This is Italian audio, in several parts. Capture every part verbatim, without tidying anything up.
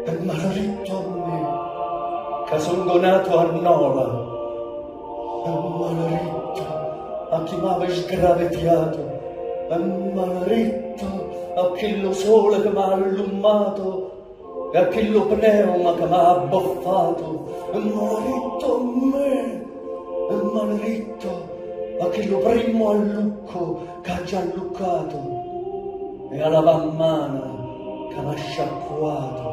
è maledetto a me, che sono nato a Nola, è maledetto a chi m'ave sgravettato, è maledetto a chi lo sole che m'ha allumato e a chi lo pneuma che m'ha abboffato, è maledetto a me, è maledetto a chi lo primo allucco che ha già alluccato e alla vammana che m'ha sciacquato.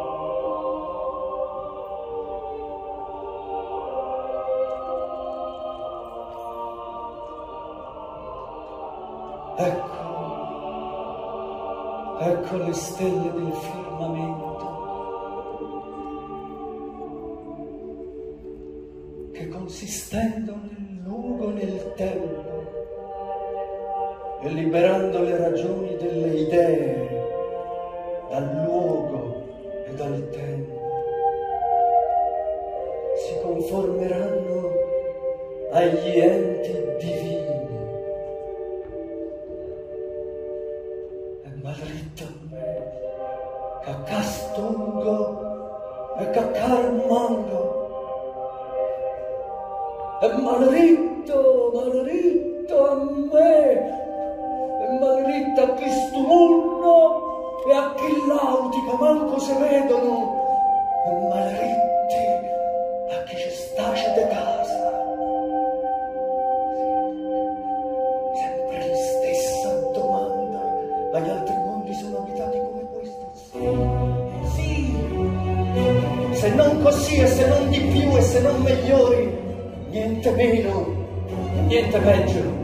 Ecco, ecco le stelle del firmamento che consistendo nel luogo e nel tempo e liberando le ragioni delle idee dal luogo e dal tempo si conformeranno agli enti divini. Maledetto a me, che castungo e che carmongo, e maledetto, maledetto a me, e maledetto a chi stumulno e a chi lauti che manco se vedono, e maledetti a chi ci stace de casa. Sempre la stessa domanda, ma gli altri mondi sono abitati come questo? Sì, sì, se non così e se non di più e se non migliori, niente meno, niente peggio.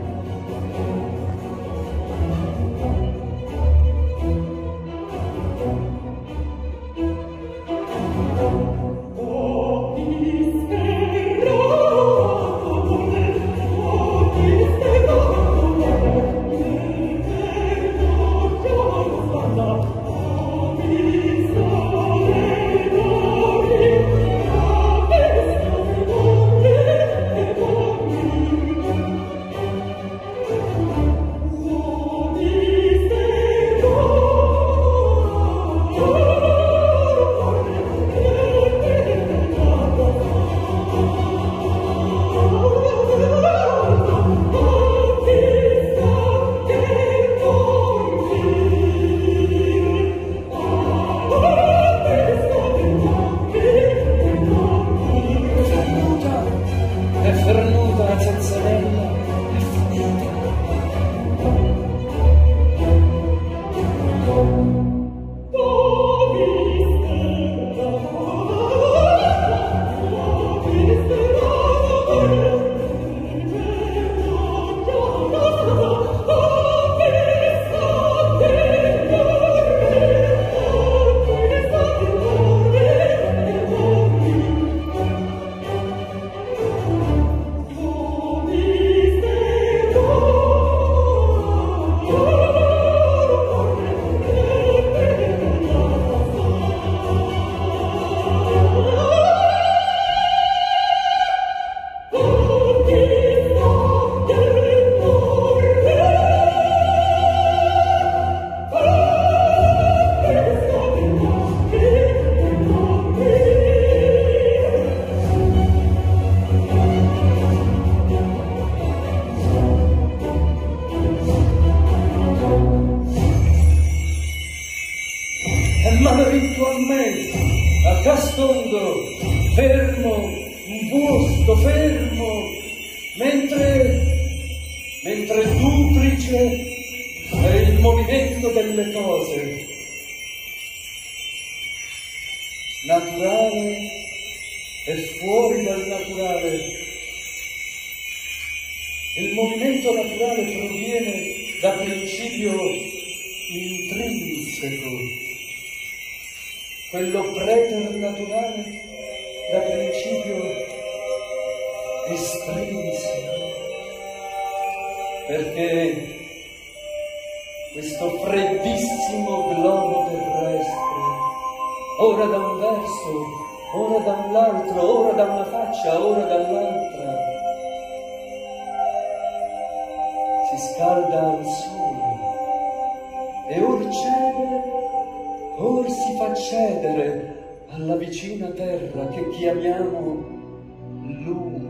E or cede, or or si fa cedere alla vicina terra che chiamiamo luna,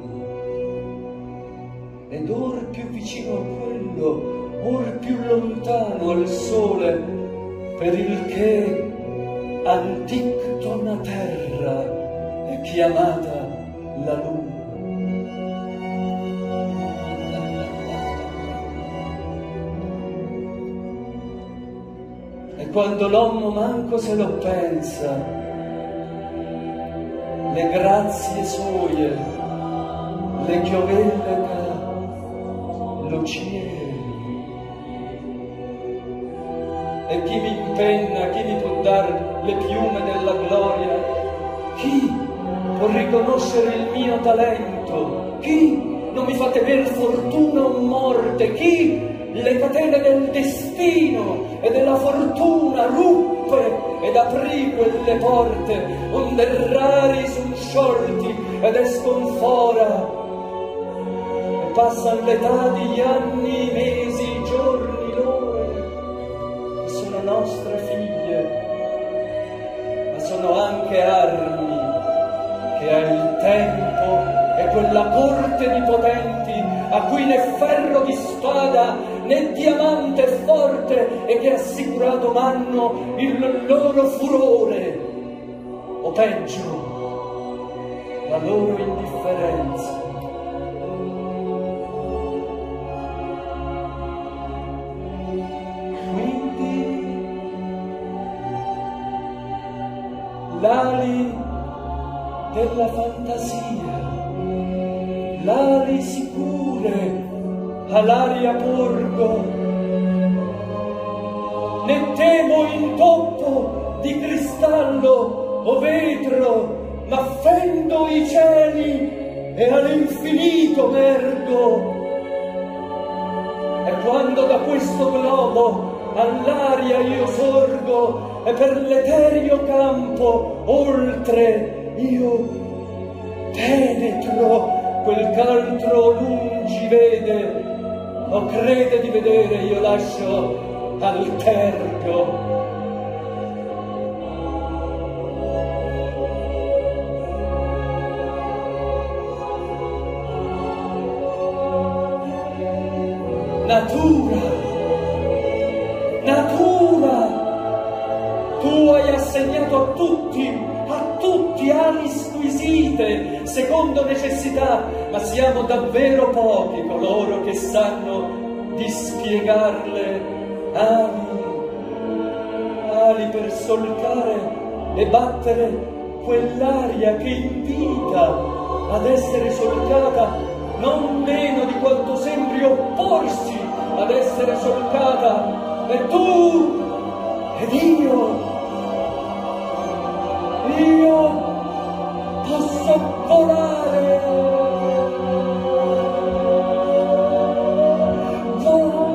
ed or più vicino a quello, or più lontano al sole, per il che antictona terra è chiamata la luna. E quando l'uomo manco se lo pensa, le grazie soie, le chiovelle lo cielo. E chi mi impenna, chi mi può dar le piume della gloria? Chi può riconoscere il mio talento? Chi non mi fa temer fortuna o morte? Chi le catene del destino e della fortuna ruppe ed aprì quelle porte onde rari son sciolti ed escon fora, e passan l'età di anni, i mesi, i giorni, l'ore, e sono nostre figlie, ma sono anche armi che ha il tempo e quella corte di potenti a cui né ferro di spada né diamante forte e che assicurato m'hanno il loro furore, o peggio la loro indifferenza. Quindi l'ali della fantasia, l'ali sicure all'aria porgo, ne temo intoppo di cristallo o vetro, ma fendo i cieli e all'infinito mergo. E quando da questo globo all'aria io sorgo e per l'etereo campo oltre io penetro, quel ch'altro lungi vede o crede di vedere, io lascio al tergo. Natura, natura, tu hai assegnato a tutti, a tutti ali squisite, secondo necessità, ma siamo davvero pochi coloro che sanno dispiegarle. Ali, ali per solcare e battere quell'aria che invita ad essere solcata, non meno di quanto sembri opporsi ad essere solcata. E tu ed io, io posso volare, volare.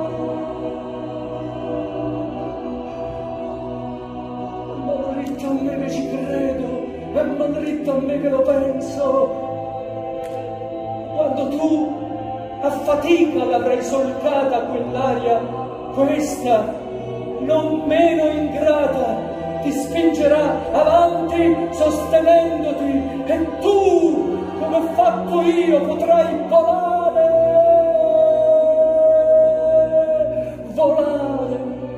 Ma dritto a me che ci credo, e ma dritto a me che lo penso. Quando tu a fatica l'avrai solcata quell'aria, questa, non meno ingrata, ti spingerà avanti sostenendoti, e tu, come ho fatto io, potrai volare, volare,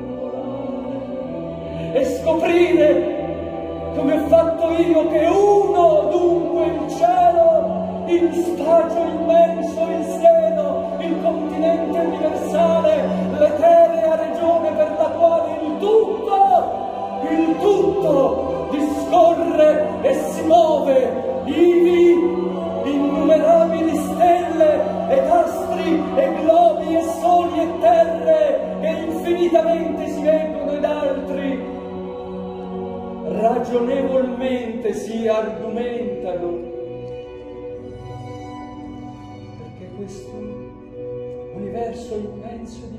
volare, e scoprire, come ho fatto io, che uno dunque il cielo, il spazio immenso, il seno, il continente universale, l'eterea regione per la quale il tutto, il tutto discorre e si muove, ivi innumerabili stelle ed astri e globi e soli e terre che infinitamente si vengono ed altri ragionevolmente si argomentano, perché questo universo immenso ed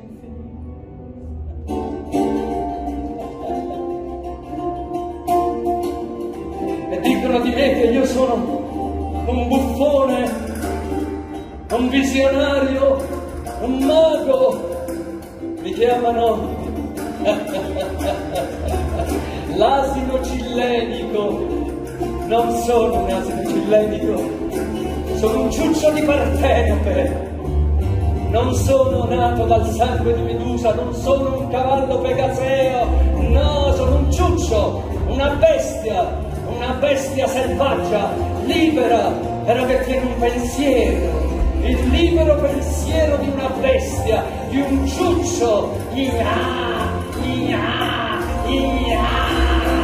infinito. E dicono di me che io sono un buffone, un visionario, un mago, mi chiamano l'asino cillenico. Non sono un asino cillenico, sono un ciuccio di Partenope. Non sono nato dal sangue di Medusa, non sono un cavallo pegaseo, no, sono un ciuccio, una bestia, una bestia selvaggia, libera, però che tiene un pensiero, il libero pensiero di una bestia, di un ciuccio. Ia, ia, ia.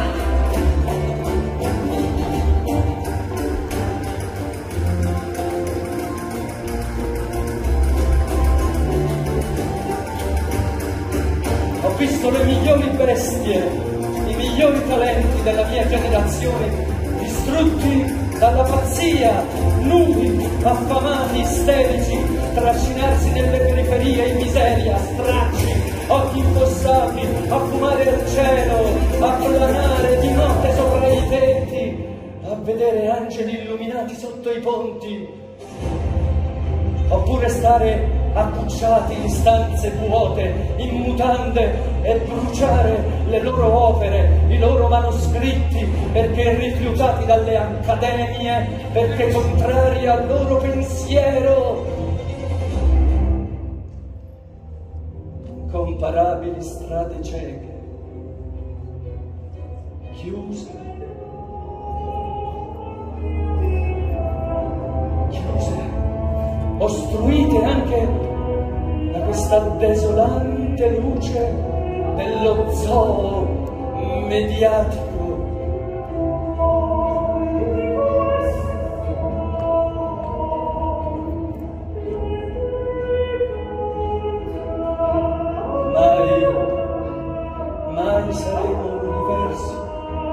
Ho visto le migliori bestie, i migliori talenti della mia generazione distrutti dalla pazzia, nudi, affamati, isterici, trascinarsi nelle periferie in miseria, stracci, occhi infossati, a fumare al cielo, a planare di notte sopra i tetti, a vedere angeli illuminati sotto i ponti, oppure stare accucciati in stanze vuote, in mutande, e bruciare le loro opere, i loro manoscritti, perché rifiutati dalle accademie, perché contrari al loro pensiero. Incomparabili strade cieche, chiuse, chiuse, ostruite anche da questa desolante luce dello zoo mediatico. Mai, mai saremo un universo,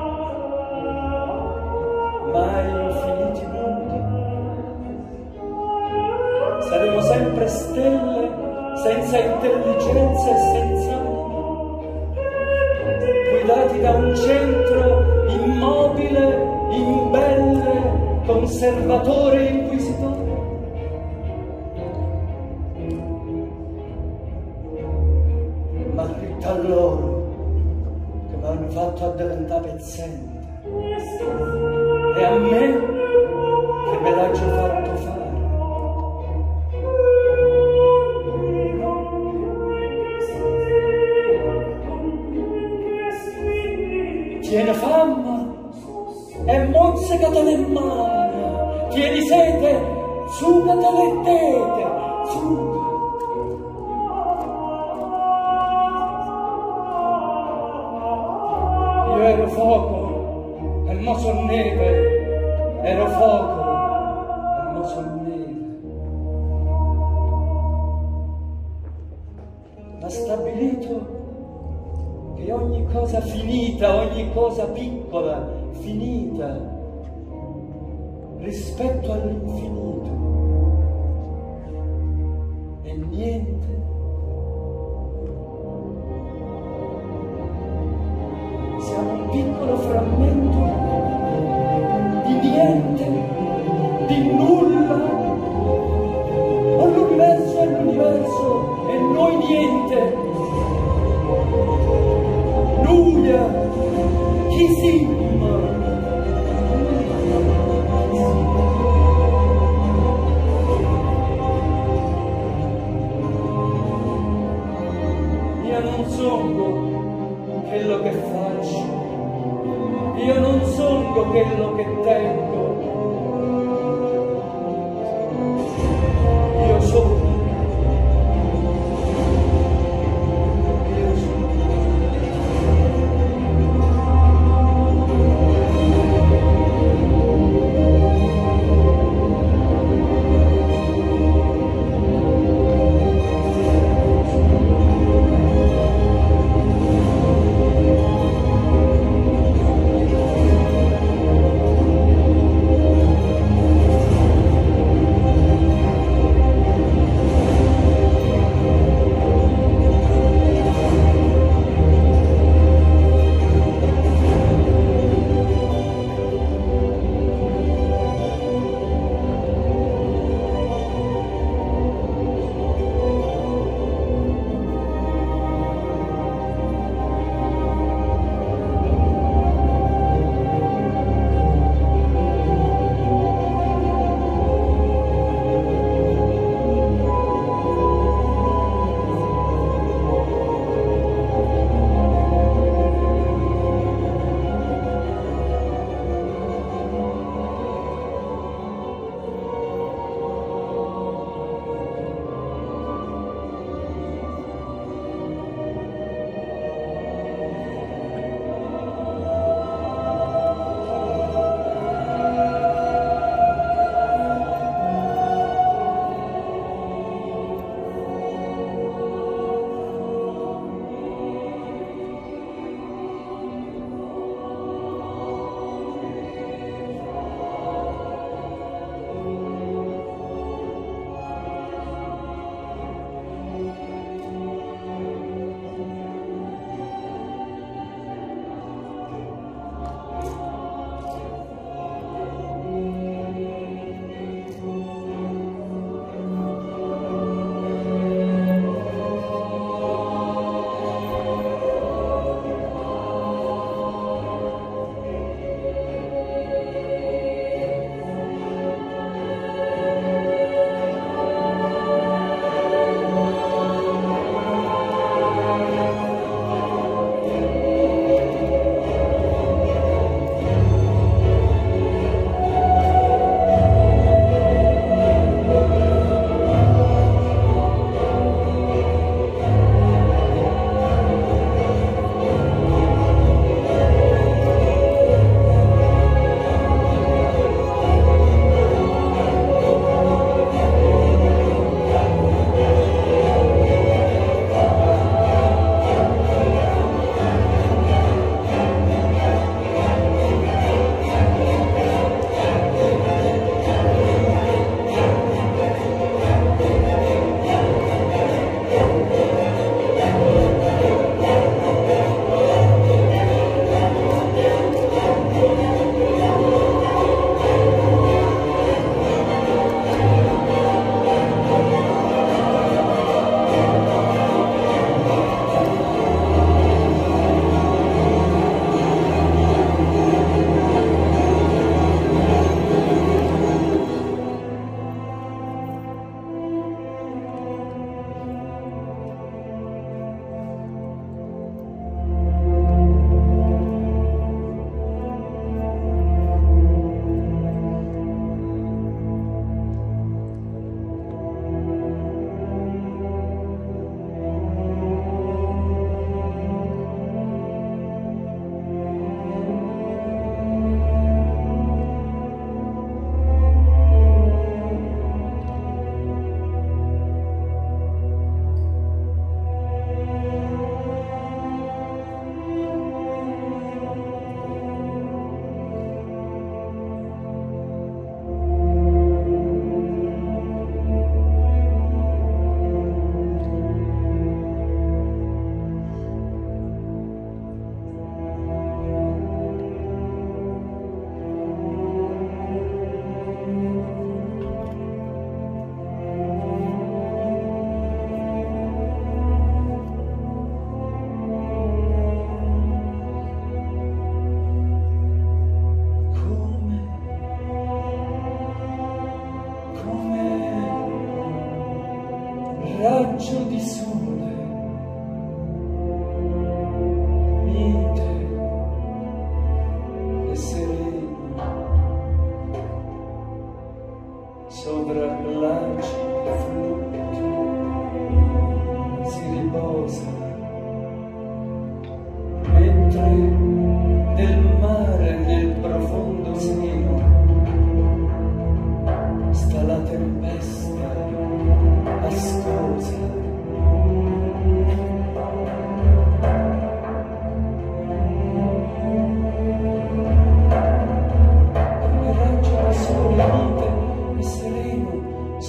mai infiniti mondi. Saremo sempre stelle senza intelligenza e senza anima, guidati da un centro immobile, imbelle, conservatore e inquisitore. Ma a loro che mi hanno fatto a diventare pezzente, e a me che me l'ha già fatto fare. Tiene fama e mozzicate le mani, tieni sete, sugate le tete, suga. Io ero fuoco e mo son neve, ero fuoco e mo son neve. Ma stabilito che ogni cosa finita, ogni cosa piccola, finita, rispetto all'infinito, e niente, siamo un piccolo frammento di niente, di nulla, o l'universo è l'universo e noi niente. Nulla, chi siamo? Io non sono quello che faccio, io non sono quello che tengo, io sono.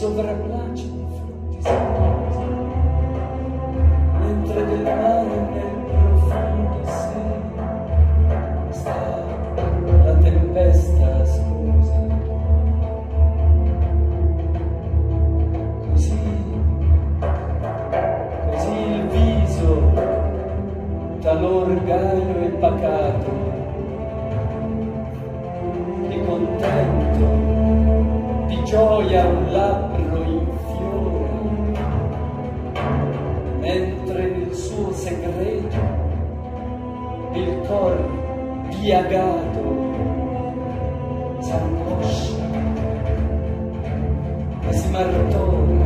sovrapplacidi frutti saborosi, mentre del mare nel profondo seno sta la tempesta ascosa. Così, così il viso, talor gaio e pacato, di contento, di gioia un labbro in fiore, mentre nel suo segreto il cor diagato s'angoscia e si martora.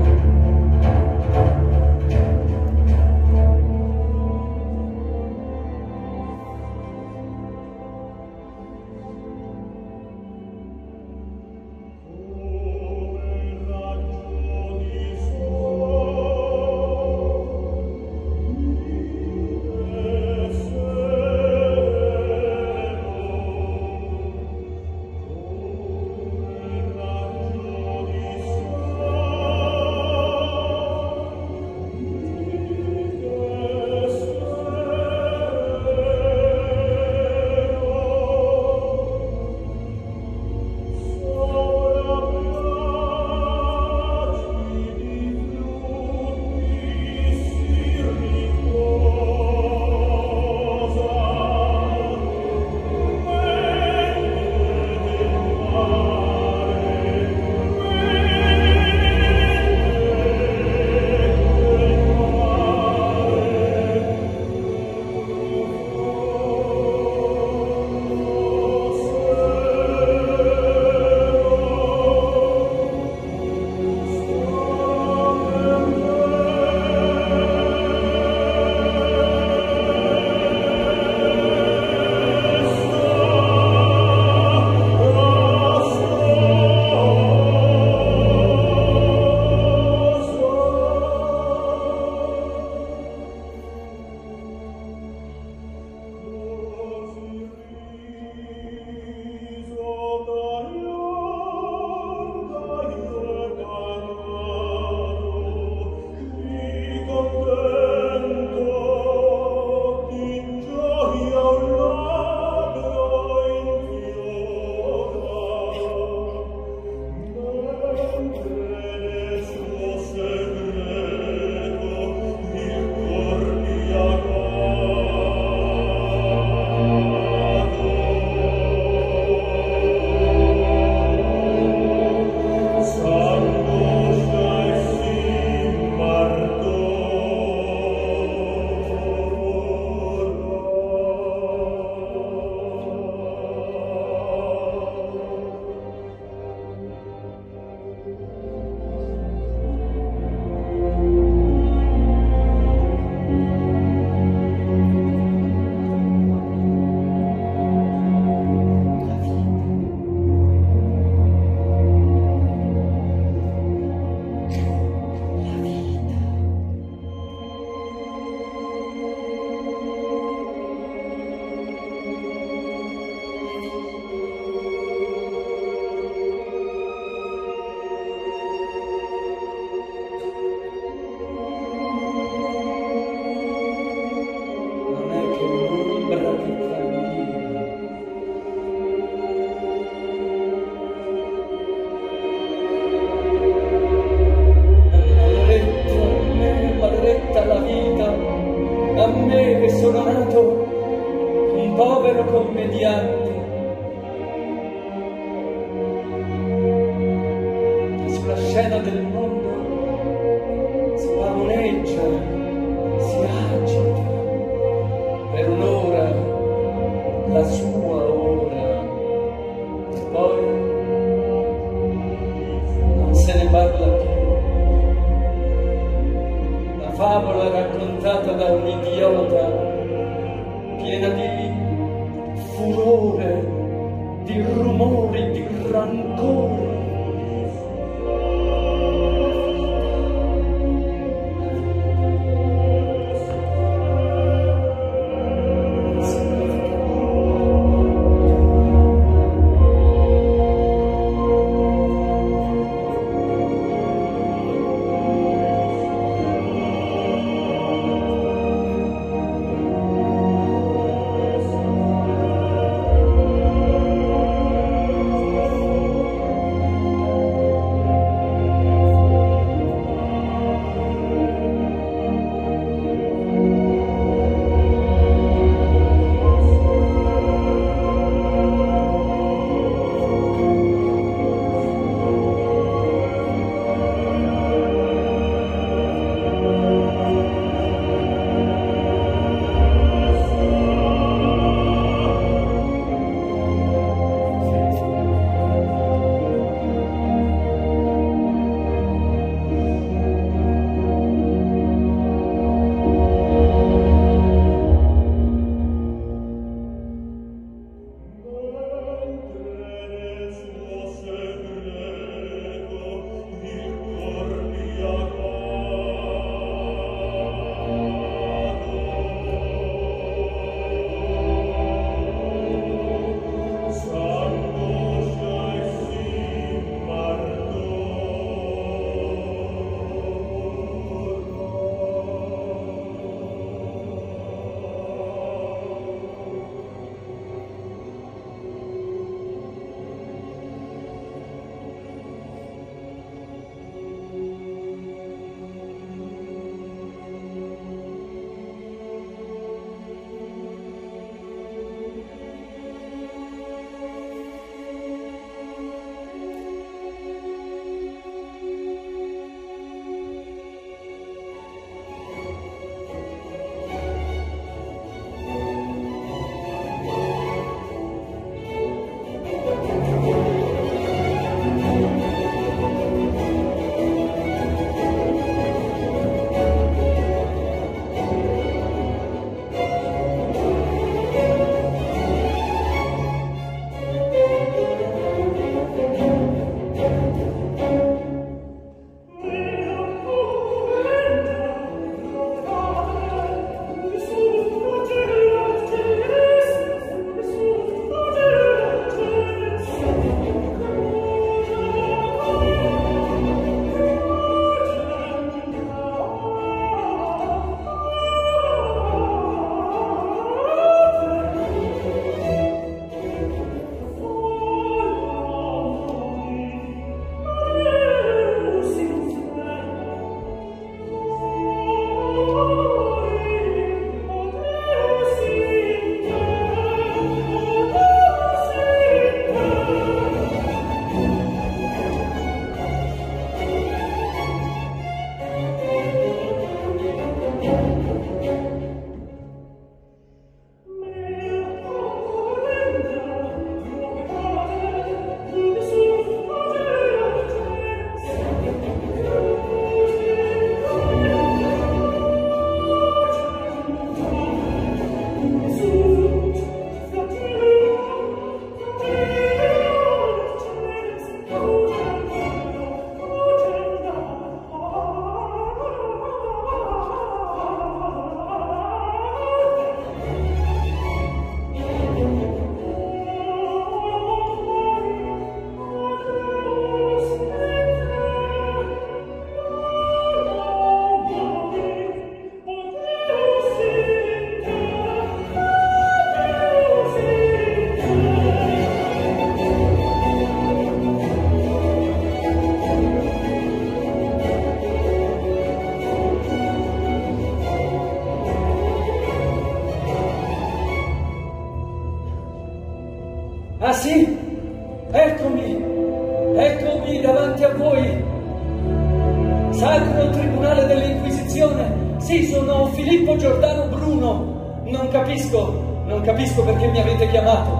sì? Eccomi, eccomi davanti a voi. Sacro Tribunale dell'Inquisizione. Sì, sono Filippo Giordano Bruno. Non capisco, non capisco perché mi avete chiamato.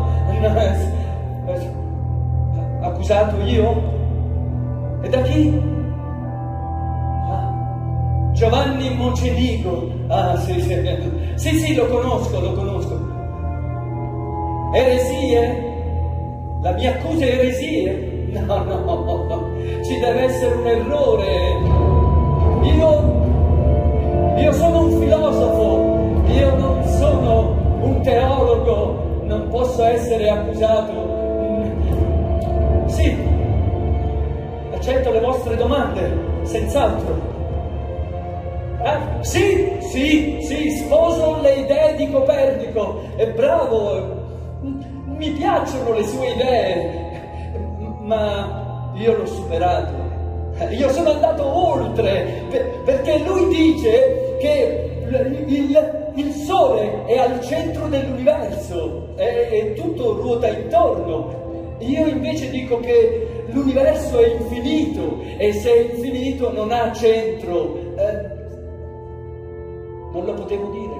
Accusato io? E da chi? Ah, Giovanni Mocenigo. Ah, sì, sì, sì, sì, lo conosco, lo conosco. Eresie? La mia accusa è eresie? No, no, no, ci deve essere un errore. Io, io sono un filosofo, io non sono un teologo, non posso essere accusato. Sì, accetto le vostre domande, senz'altro. Eh? Sì, sì, sì, sposo le idee di Copernico, è bravo, mi piacciono le sue idee, ma io l'ho superato, io sono andato oltre, perché lui dice che il, il Sole è al centro dell'universo e, e tutto ruota intorno. Io invece dico che l'universo è infinito e se è infinito non ha centro. Eh, non lo potevo dire.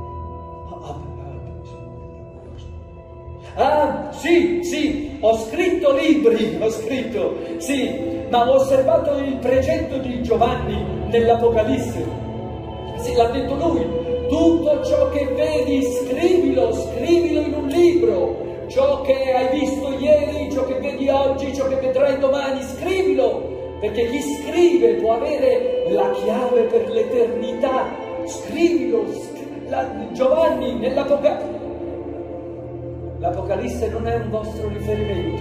Ah, sì, sì, ho scritto libri, ho scritto, sì, ma ho osservato il precetto di Giovanni nell'Apocalisse. Sì, l'ha detto lui. Tutto ciò che vedi, scrivilo, scrivilo in un libro. Ciò che hai visto ieri, ciò che vedi oggi, ciò che vedrai domani, scrivilo, perché chi scrive può avere la chiave per l'eternità. Scrivilo, scri- la, Giovanni, nell'Apocalisse. L'Apocalisse non è un vostro riferimento.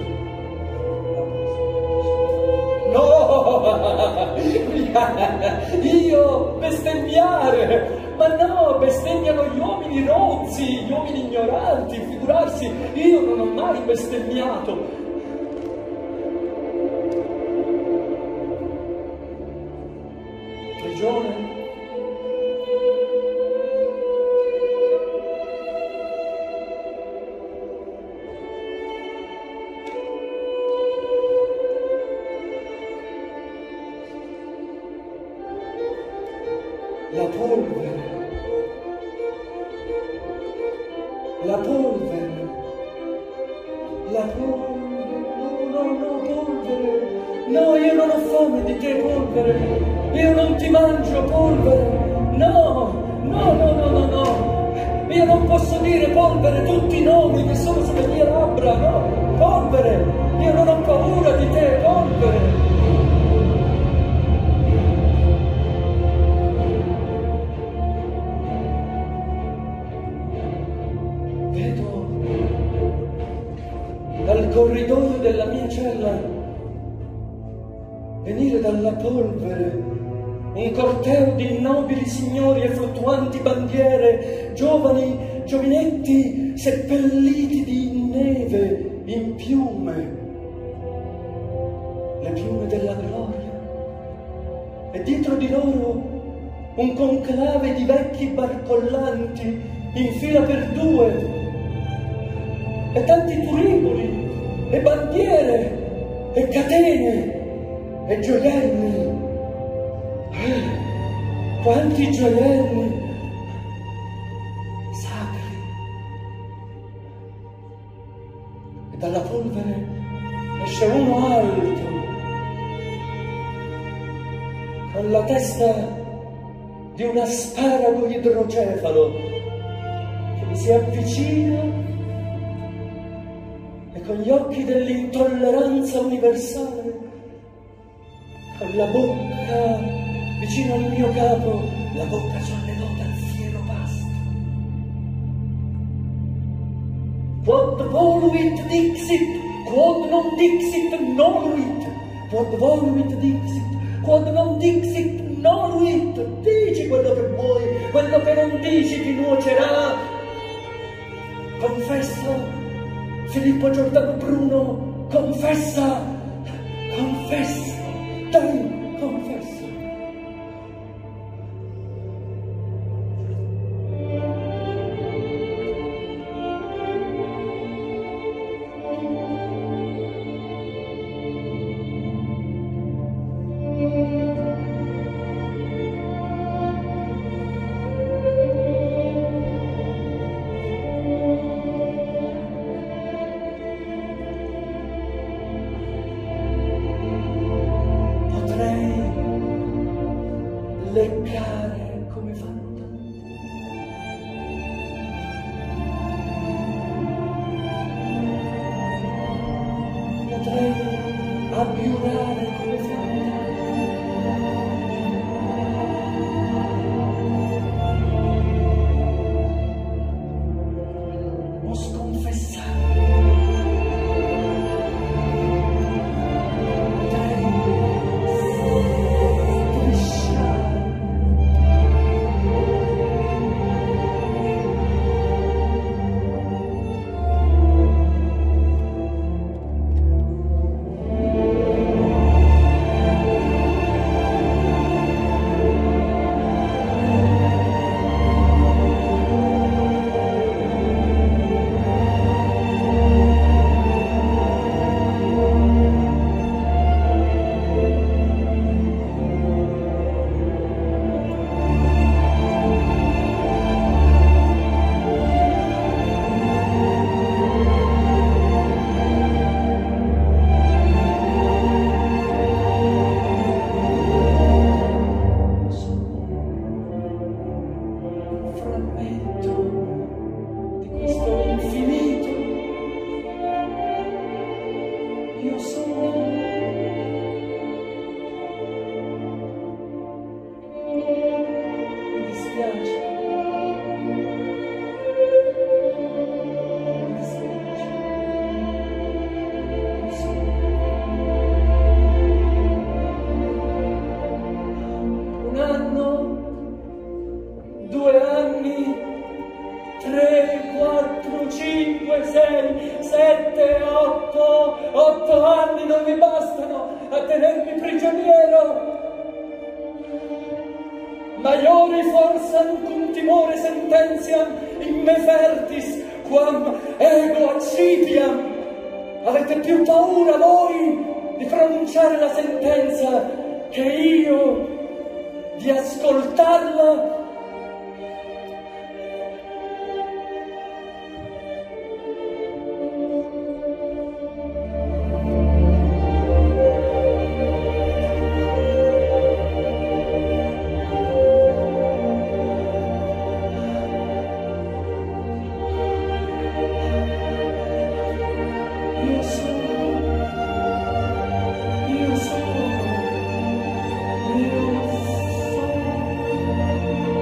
No! Io bestemmiare! Ma no, bestemmiano gli uomini rozzi, gli uomini ignoranti, figurarsi, io non ho mai bestemmiato. Prigione? La polvere, la polvere, la polvere, no, no, no, polvere, no, io non ho fame di te, polvere, io non ti mangio, polvere, no, no, no, no, no, no, io non posso dire, polvere, tutti i nomi che sono sulle mie labbra, no, polvere, io non ho paura di te, polvere. Dal corridoio della mia cella venire dalla polvere un corteo di nobili signori e fluttuanti bandiere, giovani, giovinetti seppelliti di neve in piume, le piume della gloria, e dietro di loro un conclave di vecchi barcollanti in fila per due, e tanti turiboli, e bandiere, e catene, e gioielli. Eh, quanti gioielli sacri! E dalla polvere esce uno alto, con la testa di un asparago idrocefalo, che mi si avvicina e con gli occhi dell'intolleranza universale, con la bocca vicino al mio capo, la bocca sollevata al fiero pasto. Quod voluit dixit, quod non dixit noluit, quod voluit dixit, quod non dixit noluit. Dici quello che vuoi, quello che non dici ti nuocerà. Confessa, Filippo Giordano Bruno, confessa, confessa, dai, confessa. a giurare come fanno. Ho sconfessato. Maiori forsam cum timore sententiam in me fertis, quam ego accipiam. Avete più paura voi di pronunciare la sentenza che io di ascoltarla? Io sono, io sono.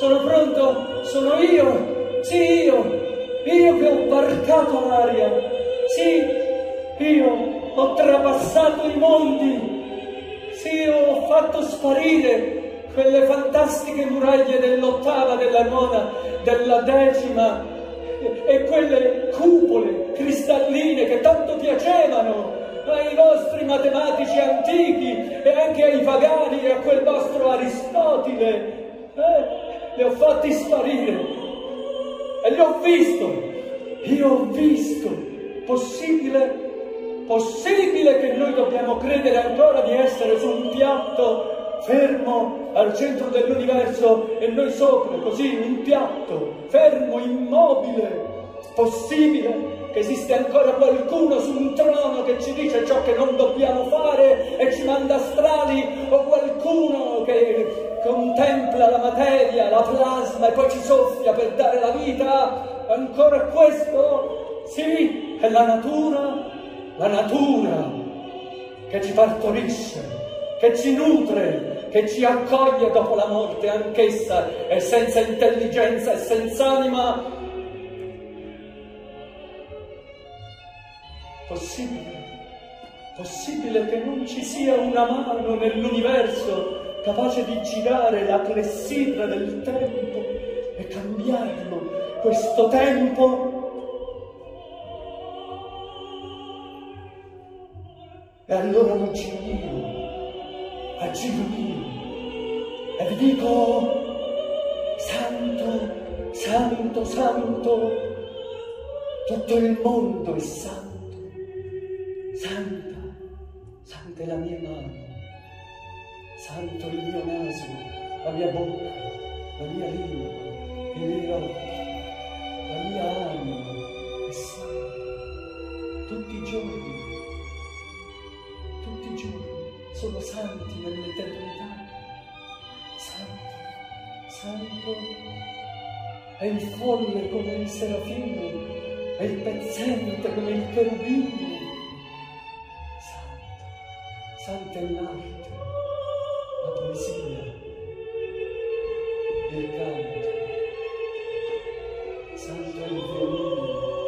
Sono pronto, sono io, sì io, io che ho varcato l'aria, sì, io ho trapassato i mondi, sì, ho fatto sparire quelle fantastiche muraglie dell'ottava, della nona, della decima e quelle cupole cristalline che tanto piacevano ai vostri matematici antichi e anche ai pagani e a quel vostro Aristotele. Eh? Li ho fatti sparire e li ho visto, io ho visto. Possibile, possibile che noi dobbiamo credere ancora di essere su un piatto fermo al centro dell'universo e noi sopra, così, un piatto fermo, immobile? Possibile che esiste ancora qualcuno su un trono che ci dice ciò che non dobbiamo fare e ci manda astrali, o qualcuno che contempla la materia, la plasma e poi ci soffia per dare la vita? Ancora questo? Sì, è la natura, la natura che ci partorisce, che ci nutre, che ci accoglie dopo la morte, anch'essa è senza intelligenza e senza anima. Possibile, possibile che non ci sia una mano nell'universo capace di girare la clessidra del tempo e cambiarlo, questo tempo? E allora lo giro io, aggiro io, e vi dico: santo, santo, santo, tutto il mondo è santo. Santa, santa è la mia mano, santo il mio naso, la mia bocca, la mia lingua, i miei occhi, la mia anima è santa. Tutti i giorni, tutti i giorni sono santi nell'eternità. Santo, santo è il folle come il serafino, è il pezzente come il cherubino. Santa è l'arte, la poesia, il canto, santo è il violino,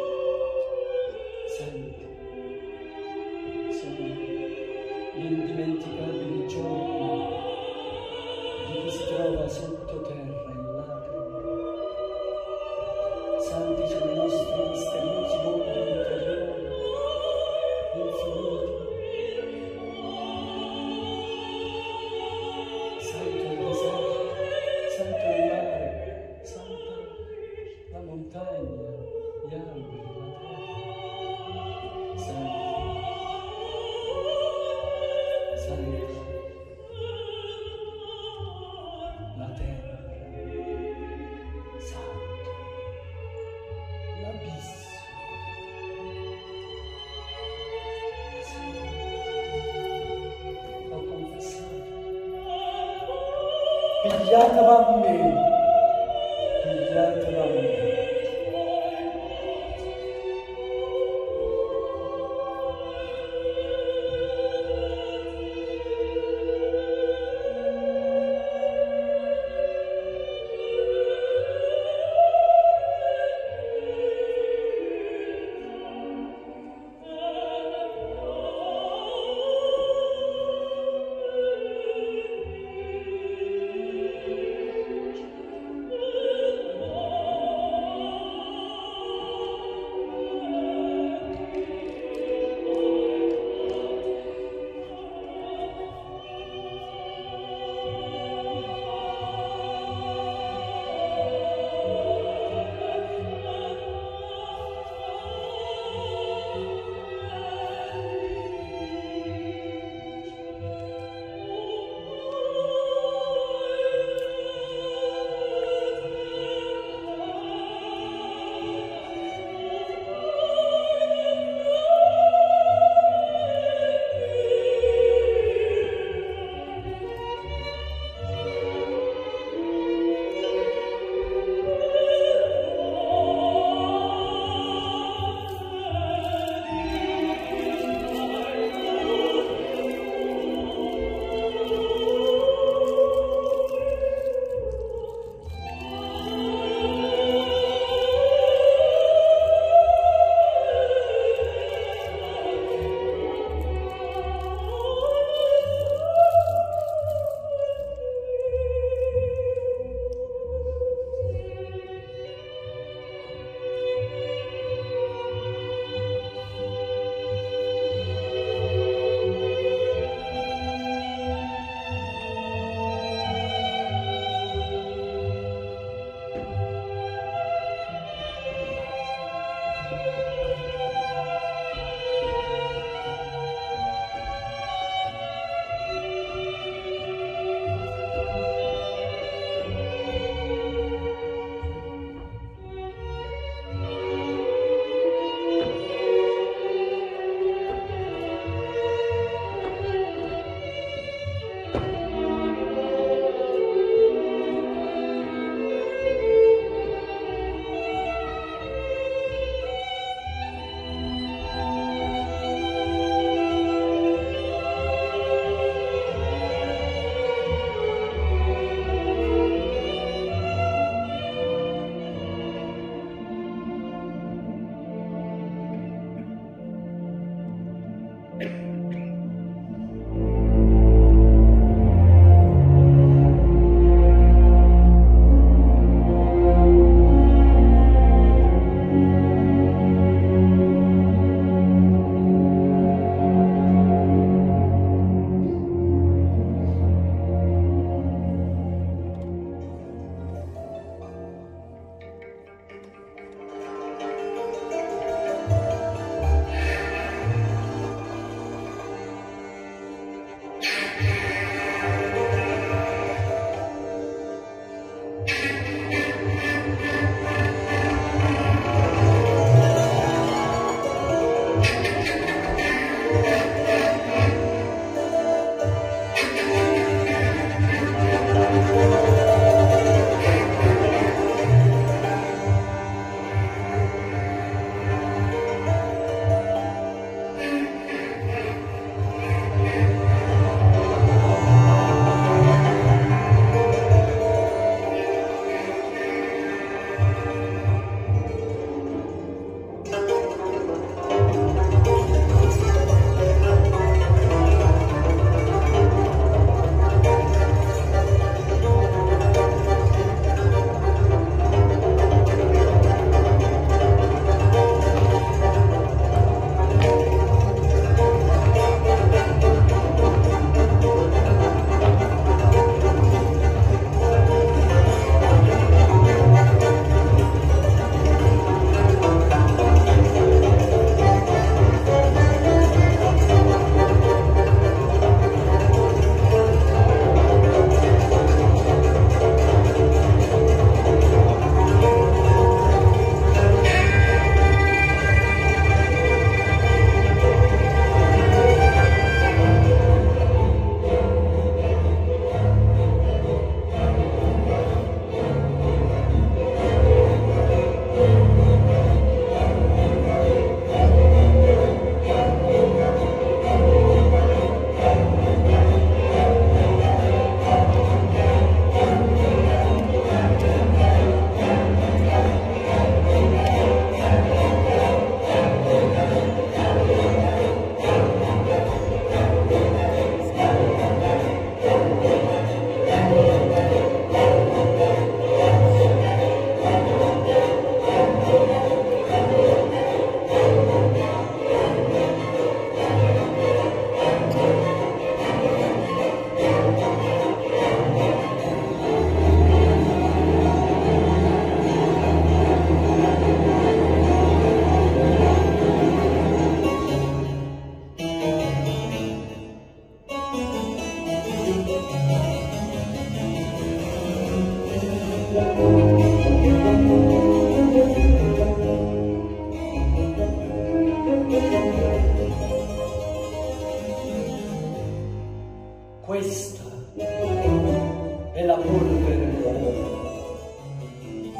santo sono gli indimenticabili giorni di chi si trova sottoterra in lacrime. Santi sono i nostri misteriosi mondi interiori, infiniti. Pigliatela a me, pigliatela a me.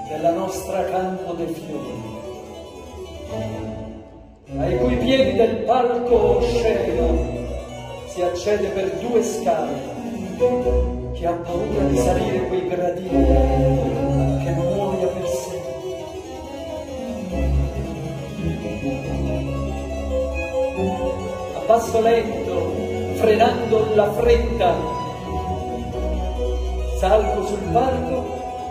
della nostra campo dei fiori, ai cui piedi del palco scena si accede per due scale. Chi ha paura di salire quei gradini, che muoia per sé. A passo lento, frenando la fretta, salgo sul palco,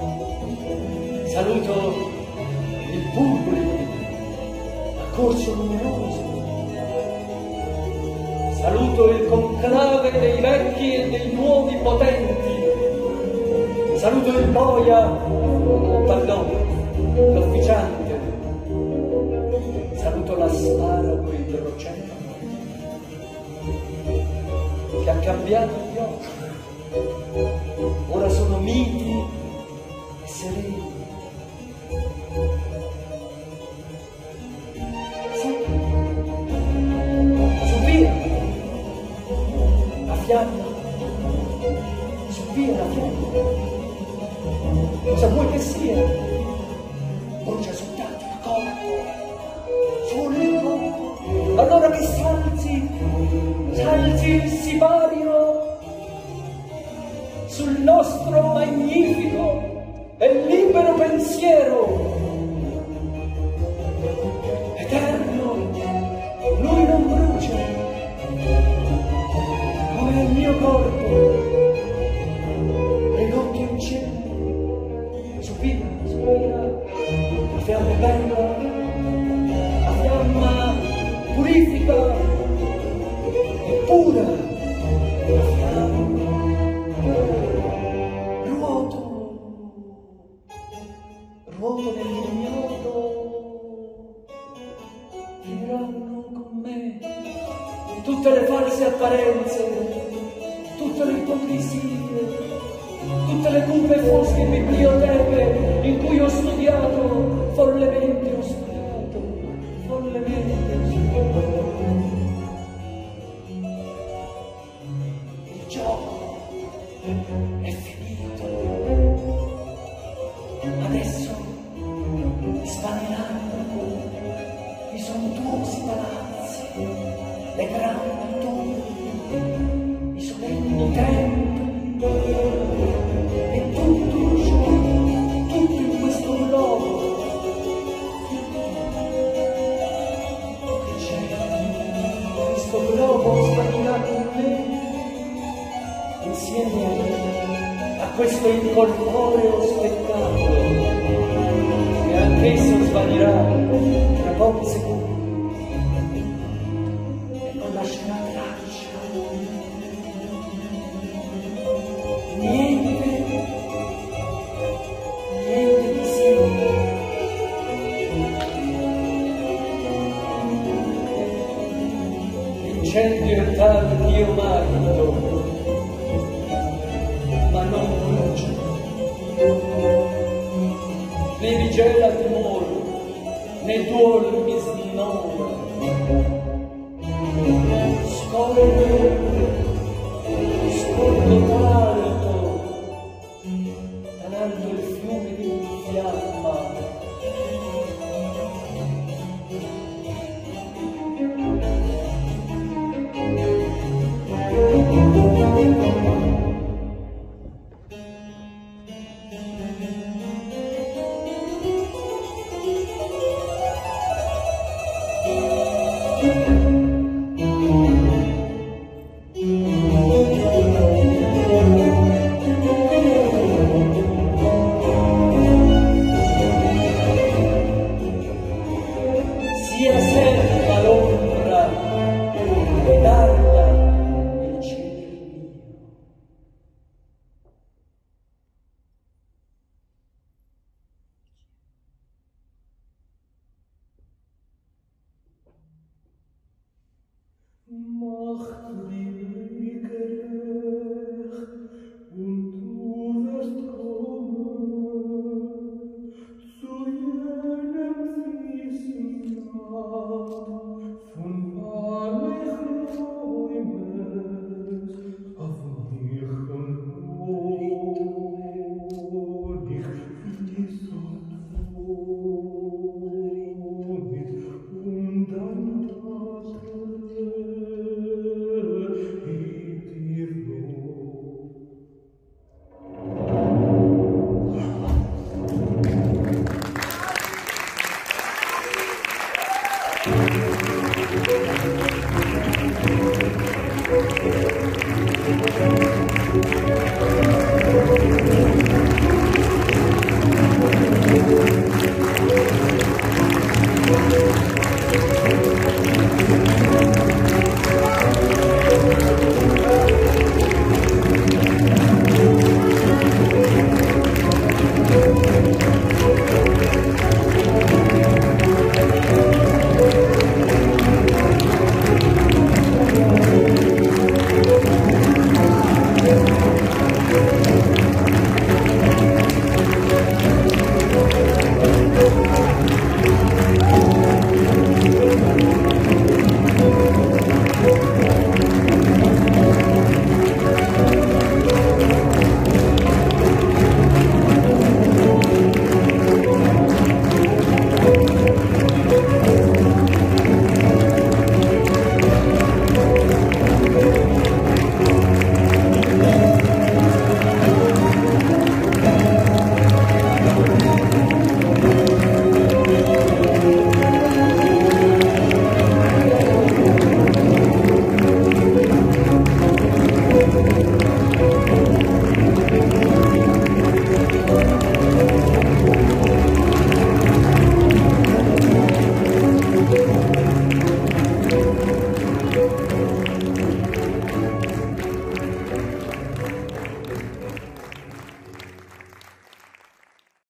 saluto il pubblico, accorso numeroso. Saluto il conclave dei vecchi e dei nuovi potenti. Saluto il boia, pardon, l'officiante. Saluto l'asparago idrocefalo che ha cambiato gli occhi. Ora sono miti e sereni. Fiamma, su via la fiamma, cosa vuoi che sia? Brucia soltanto il corpo, solo il corpo, allora che salzi, salzi e si parino sul nostro magnifico e libero pensiero. Eterno, lui non brucia, il mio corpo, le notti uccide, sospira, sospira, la fiamma è bella, la fiamma purifica, è pura, la fiamma, ruoto, ruoto nell'ignoto, finiranno con me tutte le false apparenze, tutte le ipocrisie, tutte le cupe e fosche biblioteche in cui ho studiato, follemente ho studiato, follemente ho studiato. Il gioco è finito, adesso svaniranno i sontuosi palazzi, le grandi torri, i solenni templi, e tutto ciò, tutto in questo globo. Che c'è? Questo globo svanirà con me, insieme a questo incorporeo spettacolo, e anch'esso svanirà tra pochi secondi. Lascerà traccia, niente, niente di simile. L'incendio è tale che io marito, ma non brucio, né vigela timore, né duolo mi snova.